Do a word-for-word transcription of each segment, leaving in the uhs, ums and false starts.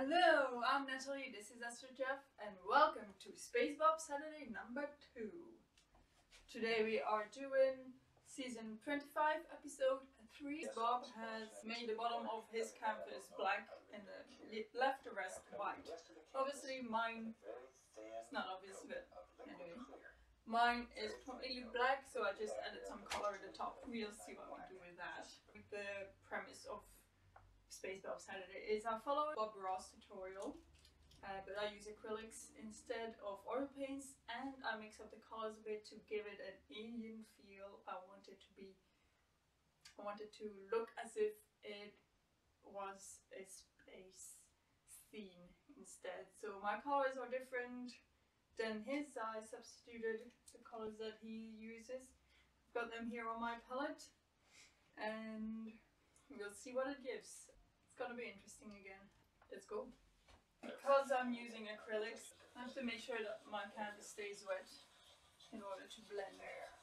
Hello, I'm Natalie, this is AstroJeff, and welcome to SpaceBob Saturday number two. Today we are doing season twenty-five, episode three. Bob has made the bottom of his canvas black and the left the rest white. Obviously mine, it's not obvious, but anyway. Mine is completely black, so I just added some color at the top. We'll see what we do with that. The premise of SpaceBob Saturday is I follow Bob Ross tutorial, uh, but I use acrylics instead of oil paints, and I mix up the colors a bit to give it an alien feel. I want it to be, I want it to look as if it was a space scene instead. So my colors are different than his. I substituted the colors that he uses. I've got them here on my palette, and we'll see what it gives. It's gonna be interesting again. Let's go. Because I'm using acrylics, I have to make sure that my canvas stays wet in order to blend.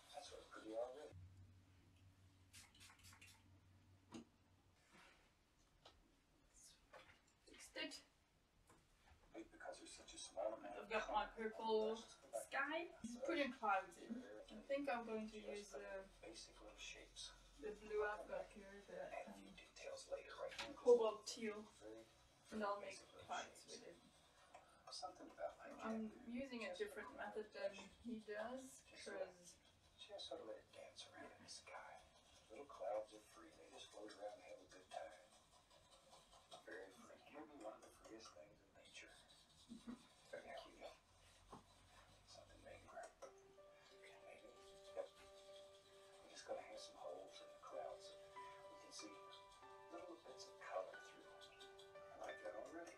Fixed it. I've got my purple sky. Putting clouds in. I think I'm going to use uh, the blue I've got here, the um, cobalt teal, and I'll make clouds with it. I'm using a different method than he does, because just sort of let it dance around in the sky. Little clouds are free, they just float around and have a good time. Very free. Maybe one of the freest things in nature. There we go. Something maybe. Maybe. Yep. We're just gonna have some holes in the clouds. We can see little bits of color through them. I like that already.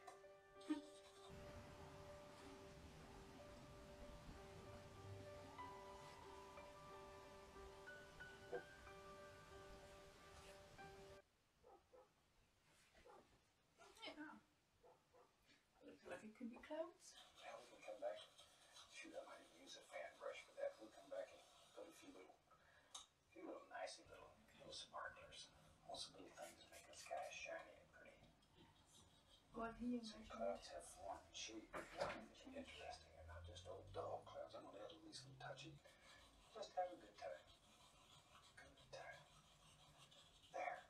looks like it could be clouds. Now we can come back. Shoot, I might use a fan brush for that. We'll come back and put a few little, few little nicey little, little sparklers. Want some little things to make the sky shiny and pretty. What he So mentioned. clouds have form and shape. Interesting, and not just old dull clouds. I'm gonna add at least some touchy. Just have a good time. Good time. There.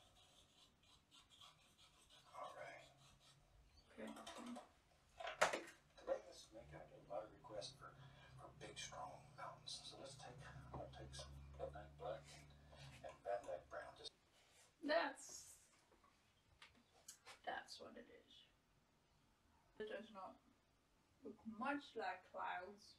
All right. Okay. Today, let's make I get a lot of requests for, for big, strong mountains. So let's take, I'm gonna take some midnight black and, and Van Dyke brown. Just That's that's what it is. It does not look much like clouds,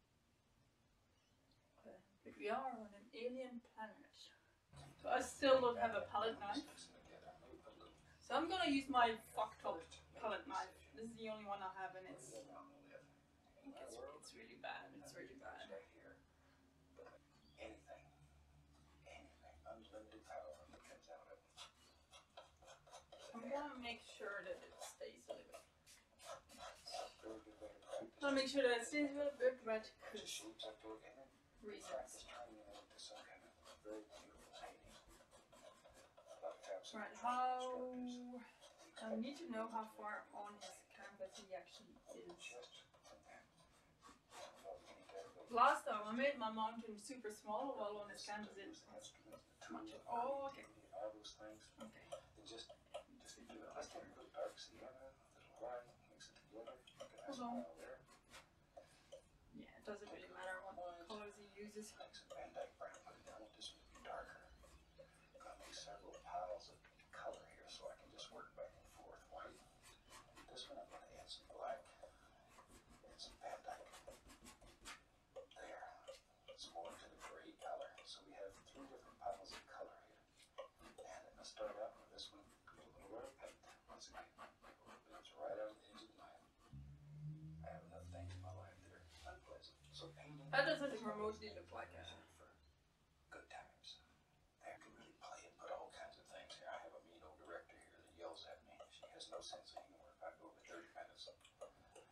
uh, but we are on an alien planet. So I still don't have a palette knife, mix them together. Maybe put a little. so I'm gonna use my fucked up palette knife. This is the only one I have, and it's Where the mountain live. it's, it's really bad. It's really bad. Right here. But anything, anything, unlimited power that comes out of it. I'm gonna make sure that it stays a little bit. Very good way to practice. I'm gonna make sure that it stays a little bit wet Just because shapes up to it and then reasons. practice turning it into some kind of very beautiful painting. A lot of times some Right, instructors- how I need to know how far on his canvas he actually is. Just from that. Well, we need to have a- Last time I made my mountain super small, while on his canvas it Use the instrument, the much. tool, Oh, okay. all those things. Okay. And just, just do it. Let's take a little dark sienna, a little white, mix it together. Look at that Hold on. smile there. Yeah, it doesn't really matter what colors he uses. Make some Van Dyke brown, put it down. I want this one to be darker. I'm gonna make several piles of color here so I can just work back and forth. White. This one I'm gonna add some black and some Van Dyke. There. It's more to the gray color. So we have three different piles of color here. And I'm gonna start out with this one. A little red paint. Once again, it's right out of the edge of the knife. I have enough things in my life that are unpleasant. So painting. That doesn't remotely look like a. For good times. They can really play and put all kinds of things here. I have a mean old director here that yells at me. She has no sense of humor if I go over thirty minutes. So, but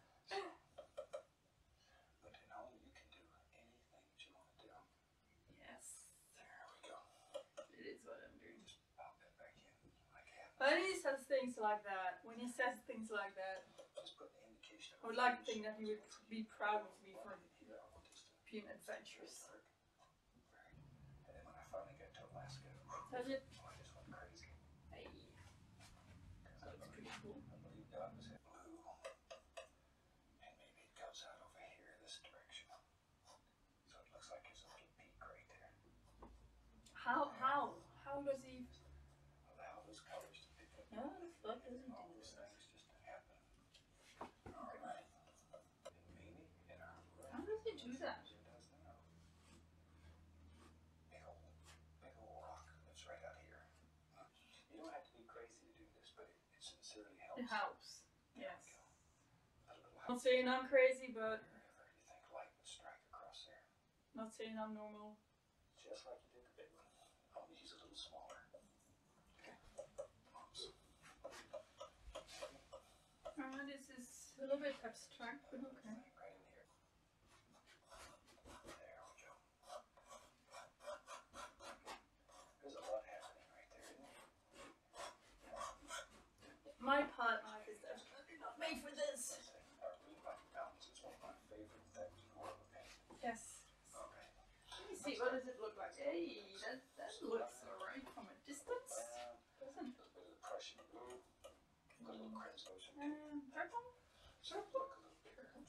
at home you can do anything that you want to do. Yes. There we go. It is what I'm doing. Just pop that back in like that. When he says things like that, when he says things like that, I would like to think that he would be proud of me for being adventurous. And then when I finally got to Alaska, Does it? oh, I just went crazy. Hey, Because I that's pretty believe, cool. I believe God was in blue. And maybe it goes out over here this direction. So it looks like there's a little peak right there. How, how, how does he? Allow those colors to pick up. How the fuck does he all do those that? things just to happen. Alright. And maybe in our How does he do that? It does now. Big old, big old rock that's right out here. You don't have to be crazy to do this, but it, it sincerely helps. It helps. There Yes. we go. Put a little Not saying I'm crazy, but wherever you think light would strike across there. not saying I'm normal. Just like you did the big one. Only he's a little smaller. Oops. Uh, this is a little bit abstract, but okay. Right in here. There we go. There's a lot happening right there, isn't there? My part art is definitely not made for this. Our Blue Rocky Mountains is one of my favorite things in the world of painting. Yes. Okay. Let me see, what does it look like? Hey, that, that looks alright from a distance. Uh, Doesn't a bit of the Prussian blue. A little crimson. Um, purple? So it look a little bigger. There.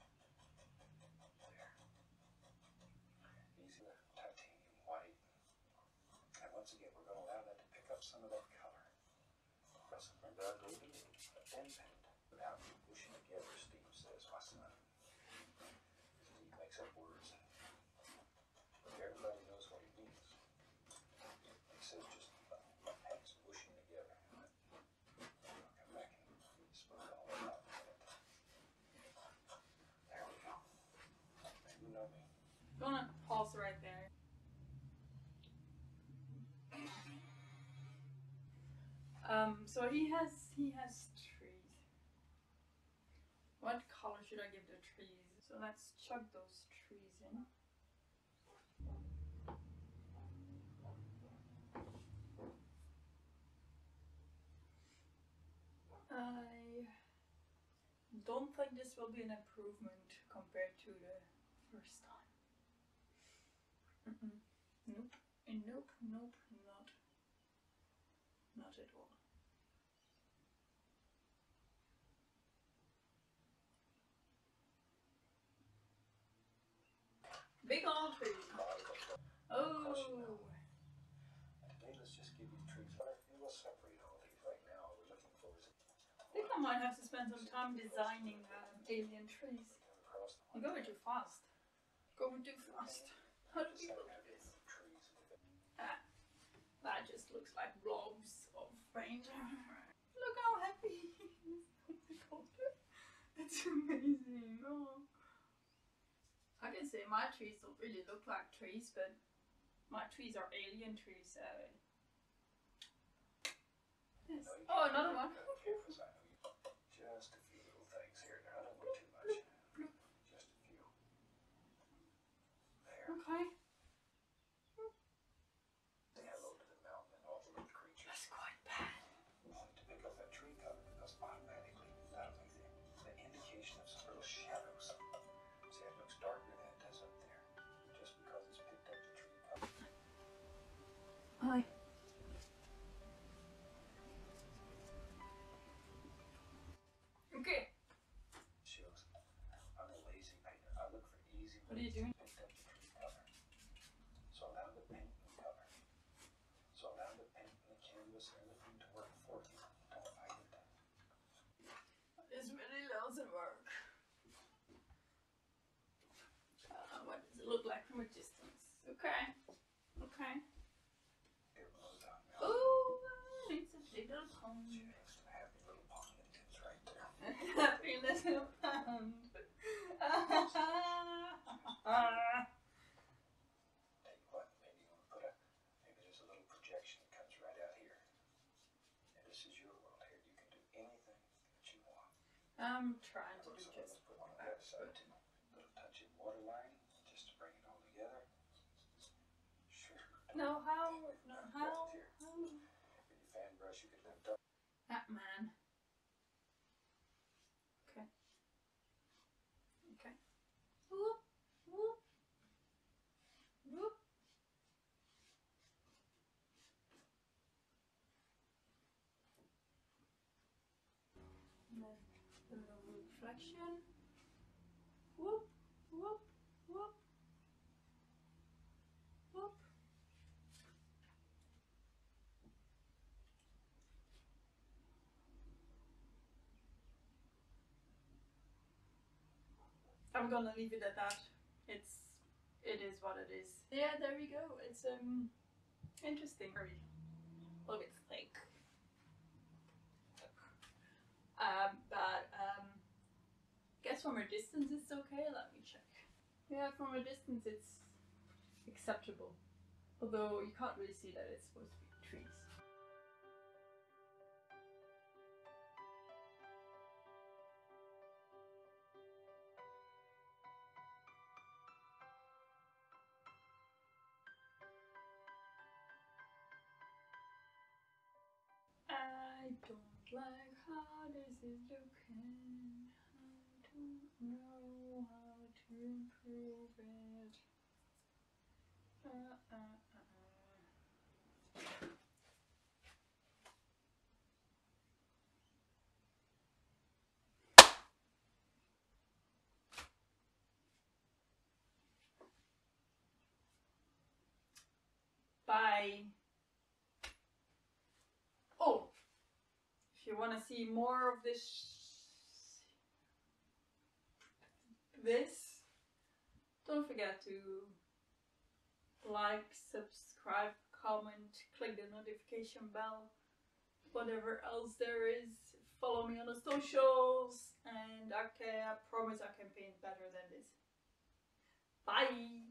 Easy with titanium white. And once again, we're going to allow that to pick up some of that color. Plus, we're going to do a little pen paint without pushing together, Steve says, my son. Steve makes up words. But everybody knows what he means. He says just my paint's mushing together. I'll come back and spoke all about that. There we go. You know me. Gonna pause right there. Um, so he has he has trees. What color should I give the trees? So let's chuck those trees in. I don't think this will be an improvement compared to the first time. Mm-mm. Nope. And nope, nope, not. Not at all. Big old tree. Oh. Today, let's just give these trees back and we'll separate all these right now. We're looking for is I think I might have to spend some time designing um, alien trees. across the You're going too fast. Going too fast. How do people do this? trees. Ah, that just looks like blobs of paint. Look how happy he is. It's amazing. Oh. I can say my trees don't really look like trees, but my trees are alien trees. Uh, yes. Oh, another one. Cameras, I know you. Just a few little things here. I don't want too much. Just a few. There. Okay. Say hello to the mountain and all the little creatures. That's quite bad. We wanted to pick up that tree cover because automatically that'll be the, the indication of some little shadows. See, it looks darker than it does up there. Just because it's picked up the tree cover. Hi. Okay. Shows I'm a lazy painter. I look for easy What are you ways to doing? pick up the tree cover. So allow the paint and the cover. So allow the paint and the canvas and everything to work for you. Don't fight it. This really doesn't work. Uh, what does it look like from a distance? Okay. Okay. It blows out now. Oh, it's a big little pond. She has to have a little pond and it's right there. Happy little pond. Tell you what, maybe you want to put a, maybe there's a little projection that comes right out here. And this is your world here. You can do anything that you want. I'm trying to do So just let's put one on the other side too. Little touch of waterline, just to bring it all together. Sure. no how no how Here. how With your fan brush, you could lift up. that man. Okay. And then a little reflection. Whoop, whoop, whoop, whoop. I'm gonna leave it at that. It's, it is what it is. Yeah, there we go. It's um interesting. Very, a little bit thick. Um, but um, guess from a distance it's okay. Let me check. Yeah, from a distance it's acceptable. Although you can't really see that it's supposed to be trees. I don't like how this is looking. I don't know how to improve it. Uh, uh, uh, uh. Bye. Oh, if you want to see more of this, this, don't forget to like, subscribe, comment, click the notification bell, whatever else there is. Follow me on the socials, and okay, I promise I can paint better than this. Bye!